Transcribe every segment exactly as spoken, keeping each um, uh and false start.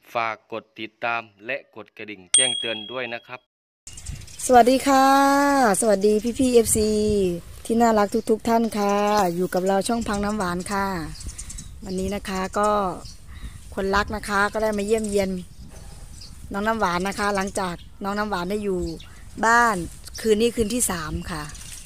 ฝากกดติดตามและกดกระดิ่งแจ้งเตือนด้วยนะครับสวัสดีค่ะสวัสดีพี่พี่เอฟซีที่น่ารักทุกๆ ท่านค่ะอยู่กับเราช่องพังน้ำหวานค่ะวันนี้นะคะก็คนรักนะคะก็ได้มาเยี่ยมเยียนน้องน้ำหวานนะคะหลังจากน้องน้ำหวานได้อยู่บ้านคืนนี้คืนที่สามค่ะ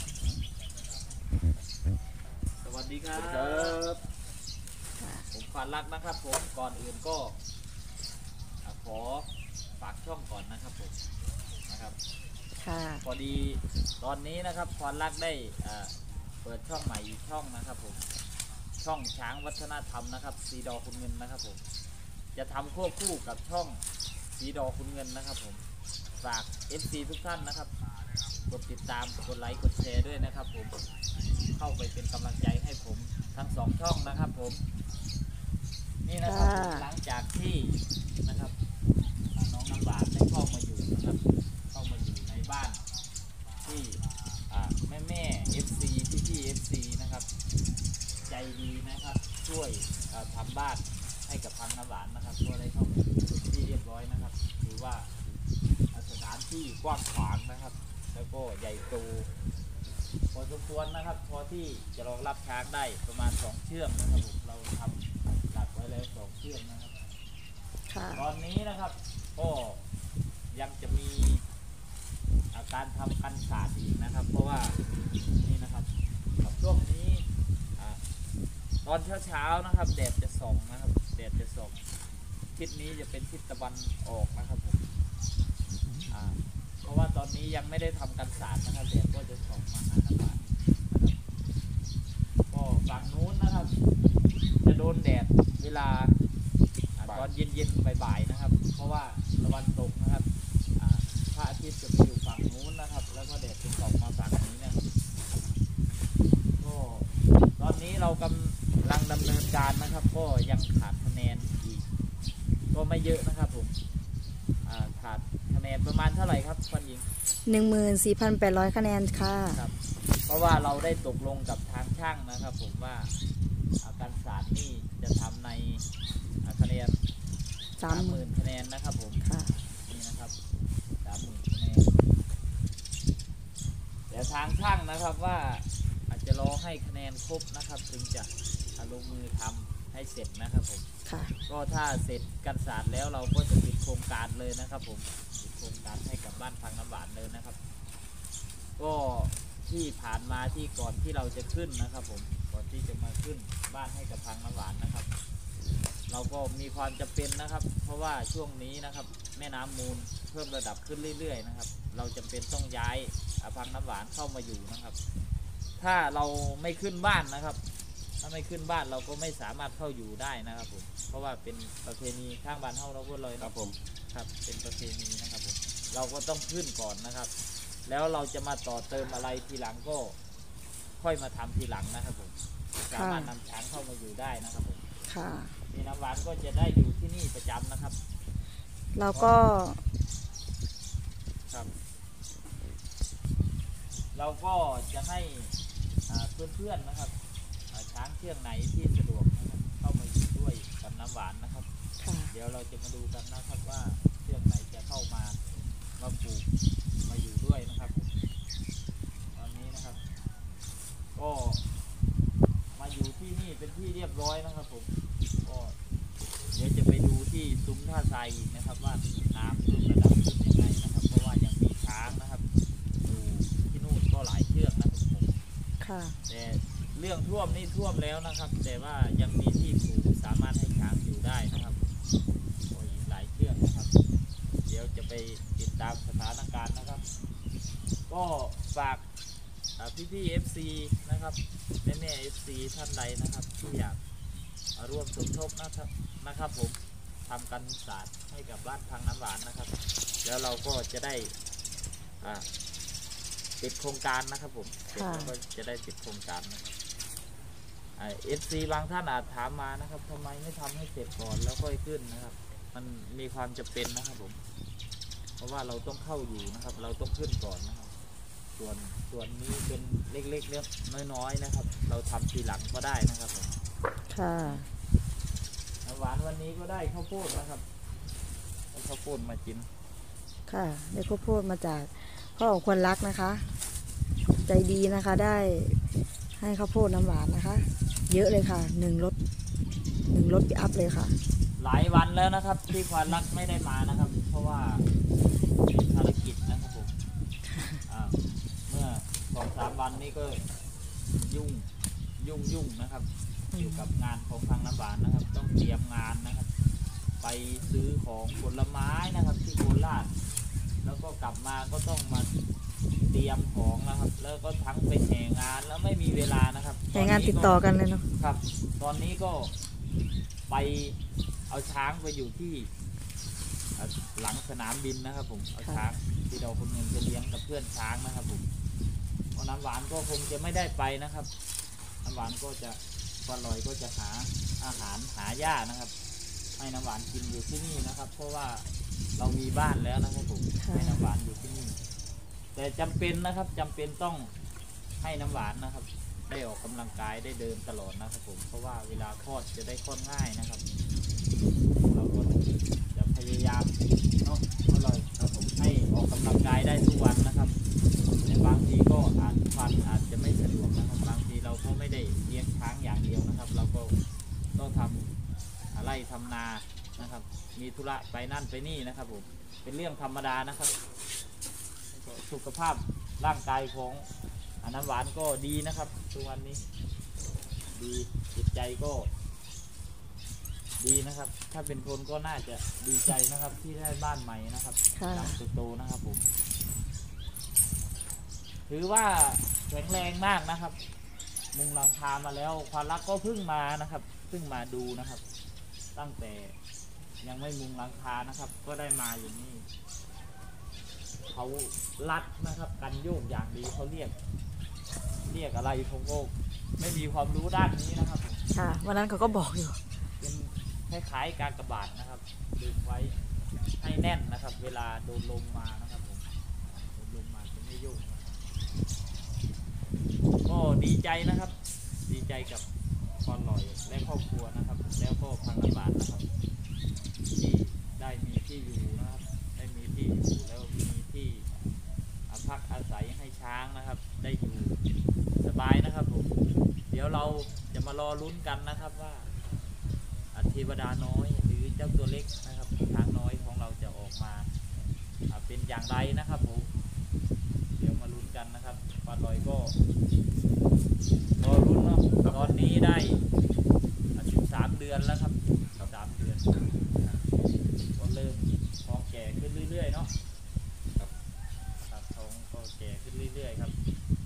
สวัสดีครับผมควานรักนะครับผมก่อนอื่นก็ขอฝากช่องก่อนนะครับผมนะครับพอดีตอนนี้นะครับควานรักได้เปิดช่องใหม่อีกช่องนะครับผมช่องช้างวัฒนธรรมนะครับสีดอคุณเงินนะครับผมจะทำควบคู่กับช่องสีดอคุณเงินนะครับผมฝาก เอฟ ซี ทุกท่านนะครับกดติดตามกดไลค์กดแชร์ด้วยนะครับผมเข้าไปเป็นกำลังใจให้ผมทั้งสองช่องนะครับผมนี่นะครับหลังจากที่นะครับน้องน้ำหวานได้เข้ามาอยู่นะครับเข้ามาอยู่ในบ้านที่แม่แม่ เอฟ ซี พี่พี่ เอฟ ซี นะครับใจดีนะครับช่วยทำบ้านให้กับพังน้ำหวานนะครับก็ได้เข้ามาอยู่ที่เรียบร้อยนะครับถือว่าสถานที่กว้างขวางนะครับแล้วก็ใหญ่โตพอสมควรนะครับพอที่จะรองรับช้างได้ประมาณสองเชือกนะครับผมเราทำหลักไว้แล้วสองเชือกนะครับตอนนี้นะครับก็ยังจะมีอาการทำกันศาสตร์อีกนะครับเพราะว่านี่นะครับช่วงนี้ตอนเช้าๆนะครับแดดจะส่องนะครับแดดจะส่องทิศนี้จะเป็นทิศตะวันออกนะครับผมเพราะว่าตอนนี้ยังไม่ได้ทำกันศาสตร์นะครับแดดก็จะส่องมาหาน้ำหวานก็ฝั่งนู้นนะครับจะโดนแดดเวลาตอนเย็นๆบ่ายๆนะครับเพราะว่าตะวันตกนะครับพระอาทิตย์จะไปอยู่ฝั่งนู้นนะครับแล้วก็แดดจะส่องมาฝั่งนี้นะก็ตอนนี้เรากำลังดำเนินการนะครับก็ยังขาดคะแนนอีกก็ไม่เยอะนะครับผมขาดคะแนนประมาณเท่าไหร่ครับคุณหญิงหนึ่งหมื่นสี่พันแปดร้อย คะแนนค่ะครับเพราะว่าเราได้ตกลงกับทางช่างนะครับผมว่าการศาสตร์นี่จะทำในคะแนนสามหมื่นคะแนนนะครับผมนี่นะครับสามหมื่นคะแนนแต่ทางช่างนะครับว่าอาจจะรอให้คะแนนครบนะครับถึงจะลงมือทำให้เสร็จนะครับผมก็ถ้าเสร็จการศาสตร์แล้วเราก็จะปิดโครงการเลยนะครับผมปิดโครงการให้กับบ้านพังน้ำหวานเลยนะครับก็ที่ผ่านมาที่ก่อนที่เราจะขึ้นนะครับผมก่อนที่จะมาขึ้นบ้านให้กับพังน้ำหวานนะครับเราก็มีความจำเป็นนะครับเพราะว่าช่วงนี้นะครับแม่น้ำมูลเพิ่มระดับขึ้นเรื่อยๆนะครับเราจำเป็นต้องย้ายพังน้ำหวานเข้ามาอยู่นะครับถ้าเราไม่ขึ้นบ้านนะครับถ้าไม่ขึ้นบ้านเราก็ไม่สามารถเข้าอยู่ได้นะครับผมเพราะว่าเป็นประเพณีข้างบ้านเฮาเราพูดเลยครับผมครับเป็นประเพณีนะครับผมเราก็ต้องขึ้นก่อนนะครับแล้วเราจะมาต่อเติมอะไรทีหลังก็ค่อยมาทำทีหลังนะครับผมสามารถนำช้างเข้ามาอยู่ได้นะครับผมค่ะนี่น้ำหวานก็จะได้อยู่ที่นี่ประจำนะครับเราก็ครับเราก็จะให้เพื่อนๆนะครับช้างเชือกไหนที่สะดวกนะครับเข้ามาอยู่ด้วยกับน้ำหวานนะครับเดี๋ยวเราจะมาดูกันนะครับว่าเชือกไหนจะเข้ามามาปลูกมาอยู่ด้วยนะครับตอนนี้นะครับก็มาอยู่ที่นี่เป็นที่เรียบร้อยนะครับผมก็เดี๋ยวจะไปดูที่ซุ้มท่าทรายอีกนะครับว่าน้ำเพิ่มระดับขึ้นยังไงนะครับเพราะว่ายังมีช้างนะครับอยู่ที่นู่นก็หลายเชือกนะครับผมแต่เรื่องท่วมนี่ท่วมแล้วนะครับแต่ว่ายังมีที่ปลูกสามารถให้ช้างอยู่ได้นะครับก็อีกหลายเชือกนะครับเดี๋ยวจะไปติดตามสถานการณ์นะครับก็ฝากพี่พี่ เอฟ ซี นะครับแม่แม่ เอฟ ซี ท่านใดนะครับที่อยากร่วมสมทบนะครับนะครับผมทำกันศาสตร์ให้กับบ้านพังน้ำหวานนะครับแล้วเราก็จะได้ติดโครงการนะครับผมแล้วก็จะได้ติดโครงการนะครับเอฟซีบางท่านอาจถามมานะครับทำไมไม่ทำให้เสร็จก่อนแล้วค่อยขึ้นนะครับมันมีความจำเป็นนะครับผมเพราะว่าเราต้องเข้าอยู่นะครับเราต้องขึ้นก่อนนะครับส่วนส่วนนี้เป็นเล็กๆเล็กน้อยๆนะครับเราทำทีหลังก็ได้นะครับผมค่ะน้ำหวานวันนี้ก็ได้ข้าวโพดนะครับได้ข้าวโพดมากินค่ะได้ข้าวโพดมาจากพ่อของคนรักนะคะ ใจดีนะคะได้ให้ข้าวโพดน้ำหวานนะคะ เยอะเลยค่ะหนึ่งรถหนึ่งรถปิกอัพเลยค่ะหลายวันแล้วนะครับที่ควานรักไม่ได้มานะครับ เพราะว่าภารกิจนะครับผมเมื่อสองสามวันนี้ก็ยุ่งยุ่งยุ่งนะครับอยู่กับงานของทางน้ำหวานนะครับ ต้องเตรียมงานนะครับ ไปซื้อของผลไม้นะครับที่โคราชแล้วก็กลับมาก็ต้องมาเตรียมของนะครับ แล้วก็ทั้งไปแห่งานแล้วไม่มีเวลานะครับแห่งานติดต่อกันเลยเนาะครับตอนนี้ก็ไปเอาช้างไปอยู่ที่หลังสนามบินนะครับผมเอาช้างที่เราคนเงินไปเลี้ยงกับเพื่อนช้างนะครับผมเพราะน้ำหวานก็คงจะไม่ได้ไปนะครับน้ำหวานก็จะปลาลอยก็จะหาอาหารหาหญ้านะครับให้น้ำหวานกินอยู่ที่นี่นะครับ เพราะว่าเรามีบ้านแล้วนะครับผมให้น้ำหวานอยู่ที่นี่แต่จำเป็นนะครับจำเป็นต้องให้น้ำหวานนะครับได้ออกกำลังกายได้เดินตลอดนะครับผมเพราะว่าเวลาคลอดจะได้คลอดง่ายนะครับเราก็จะพยายามเนาะอร่อยครับผมให้ออกกำลังกายได้ทุกวันนะครับแต่บางทีก็อาจฟันอาจจะไม่สะดวกนะครับบางทีเราก็ไม่ได้เลี้ยงช้างอย่างเดียวนะครับ เราก็ต้องทำอะไรทำนานะครับมีธุระไปนั่นไปนี่นะครับผมเป็นเรื่องธรรมดานะครับสุขภาพร่างกายของน้ำหวานก็ดีนะครับทุกวันนี้ดีจิตใจก็ดีนะครับถ้าเป็นคนก็น่าจะดีใจนะครับที่ได้บ้านใหม่นะครับหลังโตๆนะครับผมถือว่าแข็งแรงมากนะครับมุงหลังคามาแล้วความรักก็เพิ่งมานะครับเพิ่งมาดูนะครับตั้งแต่ยังไม่มุงหลังคานะครับก็ได้มาอย่างนี้เขาลัดนะครับกันโยกอย่างดีเขาเรียกเรียกอะไรผมก็ไม่มีความรู้ด้านนี้นะครับค่ะวันนั้นเขาก็บอกอยู่เป็นคล้ายๆการกระบาดนะครับดึงไว้ให้แน่นนะครับ เวลาโดนลมมานะครับผมโดนลมมาจะไม่โยกก็ดีใจนะครับดีใจกับคอนลอยและครอบครัวนะครับแล้วก็พังน้ำหวานนะครับที่ได้มีที่อยู่นะครับได้มีที่อยู่แล้วมีที่พักอาศัยให้ช้างนะครับได้อยู่สบายนะครับผมเดี๋ยวเราจะมารอลุ้นกันนะครับว่าเทวดาน้อยหรือเจ้าตัวเล็กนะครับช้างน้อยของเราจะออกมาเป็นอย่างไรนะครับผมเดี๋ยวมาลุ้นกันนะครับปลาลอยก็รอลุ้นเนาะตอนนี้ได้สิบสามเดือนแล้วครับสามเดือนก็เริ่มท้องแก่ขึ้นเรื่อยๆเนาะครับท้องก็แก่ขึ้นเรื่อยๆครับ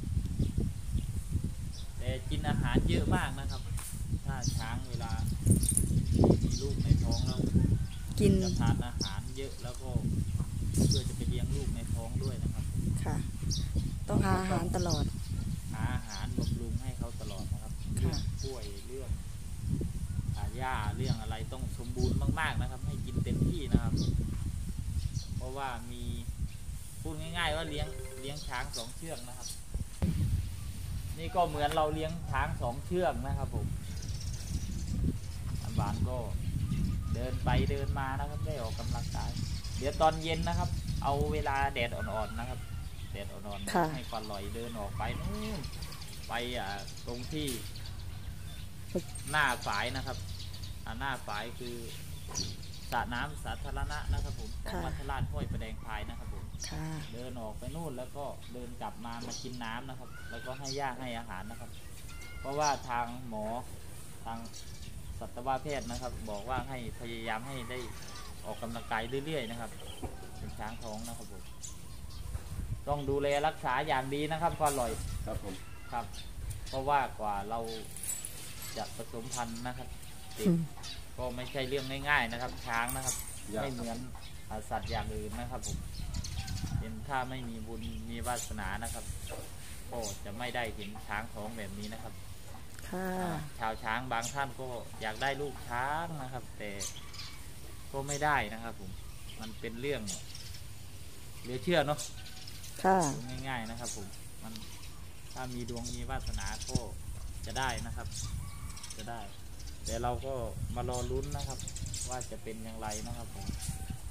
แต่กินอาหารเยอะมากนะครับถ้าช้างเวลามีลูกในท้องแล้วกินจะทานอาหารเยอะแล้วก็เพื่อจะไปเลี้ยงลูกในท้องด้วยนะครับค่ะต้องหาอาหารตลอดหาอาหารบำรุงให้เขาตลอดนะครับเรื่องกล้วยเรื่องหญ้าเรื่องอะไรต้องสมบูรณ์มากๆนะครับให้กินเต็มที่นะครับเพราะว่ามีพูดง่ายๆว่าเลี้ยงเลี้ยงช้างสองเชือกนะครับนี่ก็เหมือนเราเลี้ยงช้างสองเชือกนะครับผมน้ำหวานก็เดินไปเดินมานะครับได้ออกกำลังกายเดี๋ยวตอนเย็นนะครับเอาเวลาแดดอ่อนๆนะครับแดดอ่อนๆให้ปลาลอยเดินออกไปนู่นไปอ่ะตรงที่หน้าฝายนะครับหน้าฝายคือสระน้ำสาธารณะนะครับผมของวัดทลาดห้วยประแดงพายนะครับผมเดินออกไปนู่นแล้วก็เดินกลับมามากินน้ำนะครับแล้วก็ให้หญ้าให้อาหารนะครับเพราะว่าทางหมอทางสัตวแพทย์นะครับบอกว่าให้พยายามให้ได้ออกกำลังกายเรื่อยๆนะครับเป็นช้างท้องนะครับผมต้องดูแลรักษาอย่างดีนะครับก็อร่อยครับผมครับเพราะว่ากว่าเราจะผสมพันธุ์นะครับก็ไม่ใช่เรื่องง่ายๆนะครับช้างนะครับไม่เหมือนสัตว์อย่างอื่นนะครับผมเห็นถ้าไม่มีบุญมีวาสนานะครับก็จะไม่ได้เห็นช้างท้องแบบนี้นะครับชาวช้างบางท่านก็อยากได้ลูกช้างนะครับแต่ก็ไม่ได้นะครับผมมันเป็นเรื่องเหลือเชื่อเนาะง่ายๆนะครับผมมันถ้ามีดวงมีวาสนาก็จะได้นะครับจะได้แต่เราก็มารอลุ้นนะครับว่าจะเป็นอย่างไรนะครับผม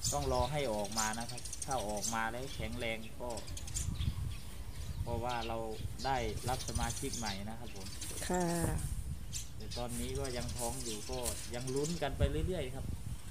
ต้องรอให้ออกมานะครับถ้าออกมาแล้วแข็งแรงก็เพราะว่าเราได้รับสมาชิกใหม่นะครับผมค่ะแต่ตอนนี้ก็ยังท้องอยู่ก็ยังลุ้นกันไปเรื่อยๆครับ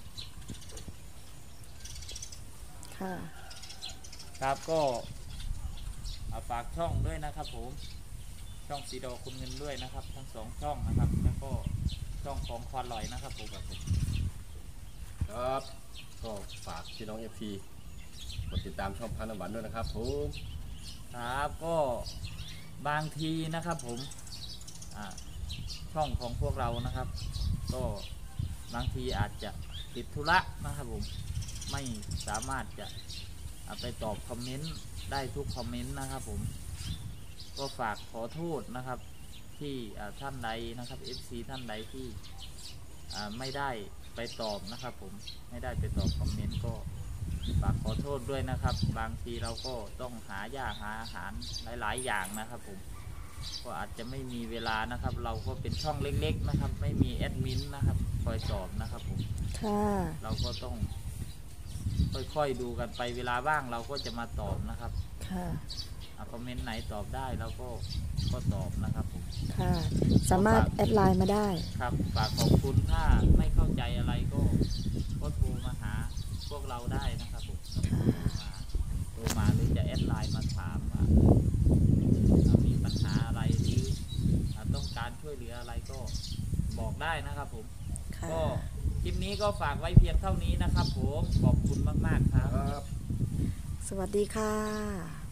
ค่ะครับก็ฝากช่องด้วยนะครับผมช่องสีดอคุณเงินด้วยนะครับทั้งสองช่องนะครับแล้วก็ช่องของควานลอยนะครับผมครับผมครับก็ฝากพี่น้องเอฟซีกดติดตามช่องพันน้ำหวานด้วยนะครับผมครับก็บางทีนะครับผมช่องของพวกเรานะครับก็บางทีอาจจะติดธุระนะครับผมไม่สามารถจะไปตอบคอมเมนต์ได้ทุกคอมเมนต์นะครับผมก็ฝากขอโทษนะครับที่ท่านใดนะครับ เอฟ ซี ท่านใดที่ไม่ได้ไปตอบนะครับผมไม่ได้ไปตอบคอมเมนต์ก็ฝากขอโทษด้วยนะครับบางทีเราก็ต้องหายาหาอาหารหลายๆอย่างนะครับผมก็อาจจะไม่มีเวลานะครับเราก็เป็นช่องเล็กๆนะครับไม่มีแอดมินนะครับคอยตอบนะครับผมค่ะเราก็ต้องค่อยๆดูกันไปเวลาว่างเราก็จะมาตอบนะครับค่ะคอมเมนต์ไหนตอบได้เราก็ก็ตอบนะครับผมค่ะ สามารถแอดไลน์มาได้ครับฝากขอบคุณถ้าไม่เข้าใจอะไรก็ก็โทรมาหาพวกเราได้นะครับผมโทรมาหรือจะแอดไลน์มาถามว่ามีปัญหาอะไรหรือต้องการช่วยเหลืออะไรก็บอกได้นะครับผมค่ะก็คลิปนี้ก็ฝากไว้เพียงเท่านี้นะครับผมขอบคุณมากๆครับสวัสดีค่ะ